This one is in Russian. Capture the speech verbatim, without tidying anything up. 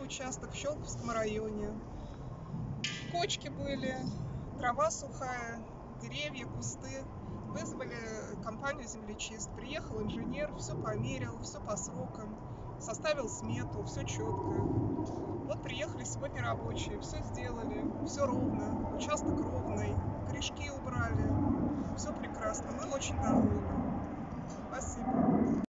участок в Щелковском районе. Кочки были, трава сухая, деревья, кусты. Вызвали компанию «Землечист». Приехал инженер, все померил, все по срокам, составил смету, все четко. Вот приехали сегодня рабочие, все сделали, все ровно, участок ровный, корешки убрали, все прекрасно, мы очень довольны. Спасибо.